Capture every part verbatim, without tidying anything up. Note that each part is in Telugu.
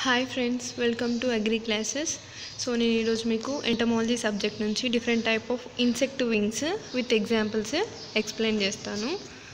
Hi friends, welcome to agri classes. So నేను ఈరోజు మీకు ఎంటమాలజీ సబ్జెక్ట్ నుంచి different type of insect wings with examples explain చేస్తాను.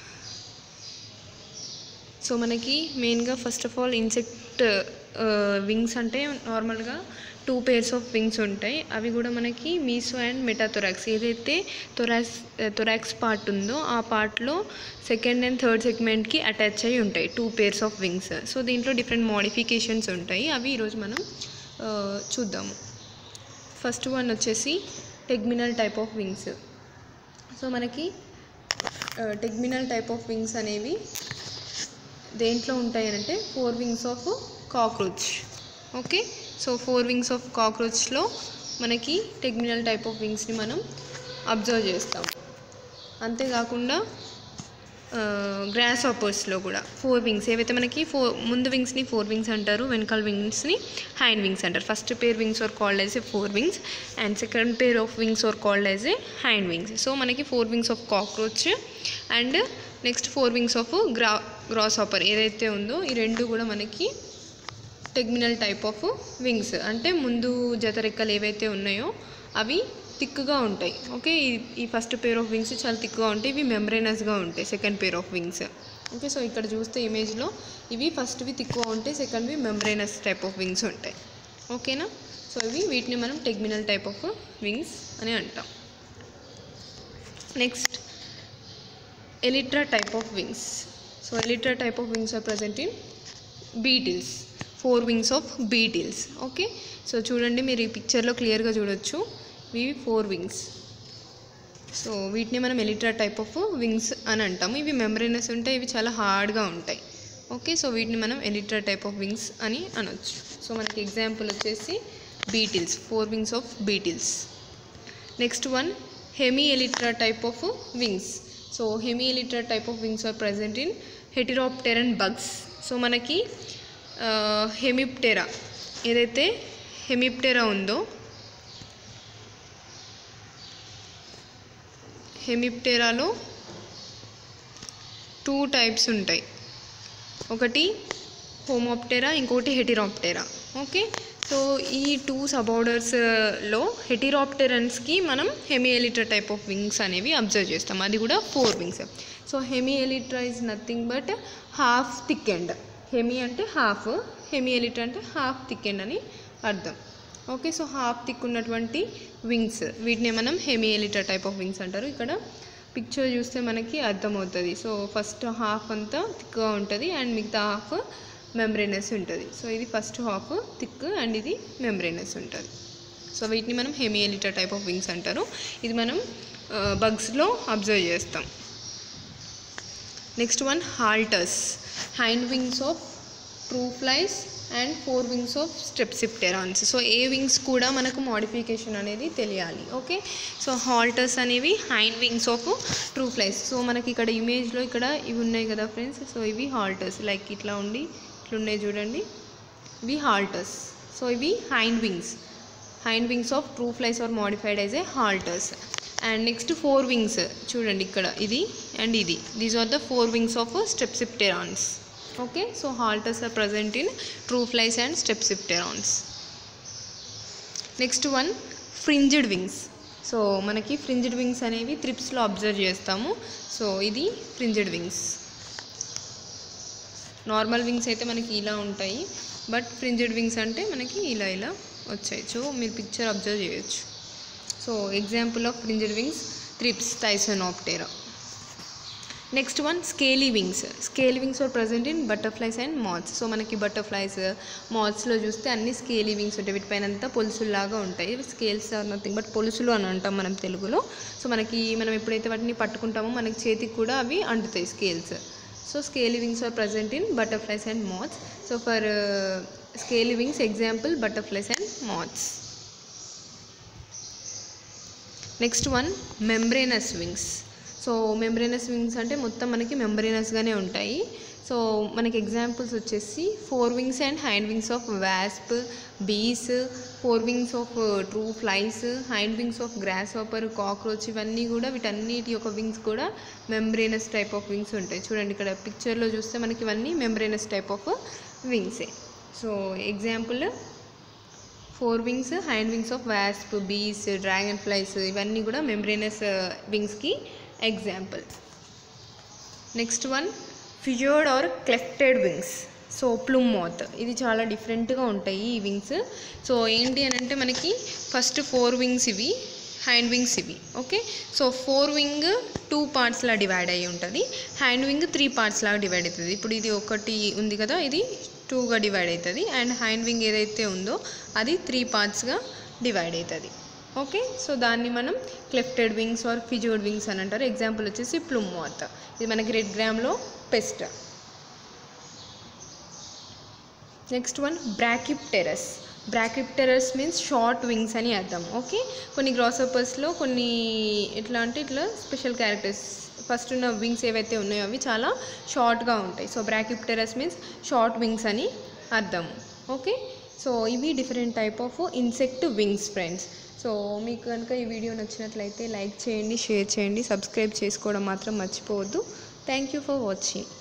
సో మనకి మెయిన్గా first of all insect wings అంటే నార్మల్గా టూ పేర్స్ ఆఫ్ వింగ్స్ ఉంటాయి. అవి కూడా మనకి మీసో అండ్ మెటాథొరాక్స్, ఏదైతే థొరాక్స్ థొరాక్స్ పార్ట్ ఉందో ఆ పార్ట్లో సెకండ్ అండ్ థర్డ్ సెగ్మెంట్కి అటాచ్ అయ్యి ఉంటాయి two pairs of wings. So దీంట్లో డిఫరెంట్ మోడిఫికేషన్స్ ఉంటాయి, అవి ఈరోజు మనం చూద్దాము. ఫస్ట్ వన్ వచ్చేసి tegminal type of wings. So మనకి టెగ్మినల్ టైప్ ఆఫ్ వింగ్స్ అనేవి దేంట్లో ఉంటాయి అంటే fore wings of cockroach. Okay, so fore wings of కాక్రోచ్లో మనకి టెగ్మినల్ టైప్ ఆఫ్ వింగ్స్ని మనం అబ్జర్వ్ చేస్తాం. అంతేకాకుండా గ్రాస్ హాపర్స్లో కూడా ఫోర్ వింగ్స్, ఏవైతే మనకి ఫోర్ ముందు వింగ్స్ని ఫోర్ వింగ్స్ అంటారు, వెనకాల వింగ్స్ని హైండ్ వింగ్స్ అంటారు. First pair wings are called as a fore wings and second pair of wings are called as a hind wings. So మనకి fore wings of cockroach and next fore wings of గ్రా గ్రాస్ హాపర్ ఏదైతే ఉందో ఈ రెండు కూడా మనకి టెగ్మినల్ టైప్ ఆఫ్ వింగ్స్. అంటే ముందు జత రెక్కలు ఏవైతే ఉన్నాయో అవి థిక్గా ఉంటాయి. ఓకే, ఈ ఫస్ట్ పేర్ ఆఫ్ వింగ్స్ చాలా థిక్గా ఉంటాయి, ఇవి మెంబ్రేనస్గా ఉంటాయి second pair of wings. Okay, so ఇక్కడ చూస్తే ఇమేజ్లో ఇవి ఫస్ట్వి థిక్గా ఉంటాయి, సెకండ్వి మెంబ్రేనస్ టైప్ ఆఫ్ వింగ్స్ ఉంటాయి. ఓకేనా, సో ఇవి వీటిని మనం టెగ్మినల్ టైప్ ఆఫ్ వింగ్స్ అని అంటాం. Next elytra type of wings. So elytra type of wings are present in beetles, fore wings of beetles. Okay, so చూడండి మీరు ఈ పిక్చర్లో క్లియర్గా చూడొచ్చు, ఇవి ఫోర్ వింగ్స్. సో వీటిని మనం ఎలిట్రా టైప్ ఆఫ్ వింగ్స్ అని అంటాము. ఇవి మెంబ్రేనస్ ఉంటాయి, ఇవి చాలా హార్డ్గా ఉంటాయి. ఓకే, సో వీటిని మనం ఎలిట్రా టైప్ ఆఫ్ వింగ్స్ అని అనొచ్చు. సో మనకి ఎగ్జాంపుల్ వచ్చేసి beetles, fore wings of beetles. Next one hemi elytra type of wings. So hemi elytra type of wings are present in heteropteran bugs. So మనకి హెమిప్టెరా ఏదైతే హెమిప్టెరా ఉందో, హెమిప్టెరాలో టూ టైప్స్ ఉంటాయి, ఒకటి హోమోప్టెరా ఇంకోటి హెటిరాప్టెరా. ఓకే, సో ఈ టూ సబార్డర్స్లో హెటిరాప్టెరన్స్కి మనం hemi elytra type of wings అనేవి అబ్జర్వ్ చేస్తాం, అది కూడా fore wings. So hemi elytra is nothing but half thick end. Hemi అంటే హాఫ్, హెమీ ఎలిట్రా అంటే హాఫ్ థిక్ ఎండ్ అని అర్థం. ఓకే, సో హాఫ్ థిక్ ఉన్నటువంటి వింగ్స్ వీటిని మనం hemi elytra type of wings అంటారు. ఇక్కడ పిక్చర్ చూస్తే మనకి అర్థమవుతుంది. సో ఫస్ట్ హాఫ్ అంతా థిక్గా ఉంటుంది అండ్ మిగతా హాఫ్ మెంబ్రేనస్ ఉంటుంది. సో ఇది ఫస్ట్ హాఫ్ థిక్ అండ్ ఇది మెంబ్రేనస్ ఉంటుంది. సో వీటిని మనం hemi elytra type of wings అంటారు. ఇది మనం బగ్స్లో అబ్జర్వ్ చేస్తాం. Next one halteres, hind wings of true flies and fore wings of strepsipterans. So ఏ వింగ్స్ కూడా మనకు మోడిఫికేషన్ అనేది తెలియాలి. ఓకే, సో హాల్టర్స్ అనేవి hind wings of true flies. So మనకి ఇక్కడ ఇమేజ్లో ఇక్కడ ఇవి ఉన్నాయి కదా ఫ్రెండ్స్, సో ఇవి హాల్టర్స్, లైక్ ఇట్లా ఉండి ఇట్లా ఉన్నాయి చూడండి, ఇవి హాల్టర్స్. సో ఇవి hind wings, hind wings of true flies are modified as a halteres. And next fore wings చూడండి, ఇక్కడ ఇది అండ్ ఇది, these are the fore wings of strepsipterans. Okay, so halteres are present in true flies and strepsipterans. Next one fringed wings. So మనకి ఫ్రింజ్డ్ వింగ్స్ అనేవి త్రిప్స్లో అబ్జర్వ్ చేస్తాము. సో ఇది ఫ్రింజ్డ్ వింగ్స్. నార్మల్ వింగ్స్ అయితే మనకి ఇలా ఉంటాయి, బట్ ఫ్రింజ్డ్ వింగ్స్ అంటే మనకి ఇలా ఇలా వచ్చాయి. సో మీరు పిక్చర్ అబ్జర్వ్ చేయొచ్చు. So example of fringed wings thrips, thysanoptera. Next one scaly wings. Scaly wings are present in butterflies and moths. So మనకి బటర్ఫ్లైస్, మాత్స్లో చూస్తే అన్ని స్కేలీ వింగ్స్ ఉంటాయి, వీటిపైన అంతా పొలుసుల్లాగా ఉంటాయి. స్కేల్స్ ఆర్ నథింగ్ బట్ పొలుసులు అని అంటాం మనం తెలుగులో. సో మనకి మనం ఎప్పుడైతే వాటిని పట్టుకుంటామో మనకి చేతికి కూడా అవి అంటుతాయి scales. So scaly wings are present in butterflies and moths. So for scaly wings example butterflies and moths. Next one membranous wings. So membranous wings అంటే మొత్తం మనకి మెంబ్రేనస్గానే ఉంటాయి. సో మనకి ఎగ్జాంపుల్స్ వచ్చేసి fore wings and hind wings of wasp, bees, fore wings of true flies, hind wings of grasshopper, cockroach, ఇవన్నీ కూడా వీటన్నిటి యొక్క వింగ్స్ కూడా మెంబ్రేనస్ టైప్ ఆఫ్ వింగ్స్ ఉంటాయి. చూడండి ఇక్కడ పిక్చర్లో చూస్తే మనకి ఇవన్నీ మెంబ్రేనస్ టైప్ ఆఫ్ వింగ్సే. So example fore wings, hind wings of wasp, bees, dragonflies ఇవన్నీ కూడా మెంబ్రేనస్ వింగ్స్కి example. Next one fissured or clefted wings. So plume moth, ఇది చాలా డిఫరెంట్గా ఉంటాయి ఈ వింగ్స్. సో ఏంటి అని అంటే మనకి ఫస్ట్ ఫోర్ వింగ్స్ ఇవి, హ్యాండ్ వింగ్స్ ఇవి. Okay, so fore wing two పార్ట్స్లా డివైడ్ అయ్యి ఉంటుంది, హ్యాండ్ వింగ్ త్రీ పార్ట్స్ లాగా డివైడ్ అవుతుంది. ఇప్పుడు ఇది ఒకటి ఉంది కదా, ఇది టూగా డివైడ్ అవుతుంది, అండ్ హ్యాండ్ వింగ్ ఏదైతే ఉందో అది త్రీ పార్ట్స్గా డివైడ్ అవుతుంది. ఓకే, సో దాన్ని మనం clefted wings or fissured wings అని అంటారు. ఎగ్జాంపుల్ వచ్చేసి ప్లూమ్ మాత్, ఇది మనకి రెడ్ గ్రామ్లో pest. Next one brachypterous. Brachypterous means short wings అని అర్థం. ఓకే, కొన్ని గ్రాస్హోపర్స్లో కొన్ని ఎట్లా అంటే ఇట్లా స్పెషల్ క్యారెక్టర్స్, ఫస్ట్ ఉన్న వింగ్స్ ఏవైతే ఉన్నాయో అవి చాలా షార్ట్గా ఉంటాయి. So brachypterous means short wings అని అర్థం. ఓకే, సో ఇవి different type of insect wings friends. So మీకు కనుక ఈ వీడియో నచ్చినట్లయితే లైక్ చేయండి, షేర్ చేయండి, సబ్స్క్రైబ్ చేసుకోవడం మాత్రం మర్చిపోవద్దు. Thank you for watching.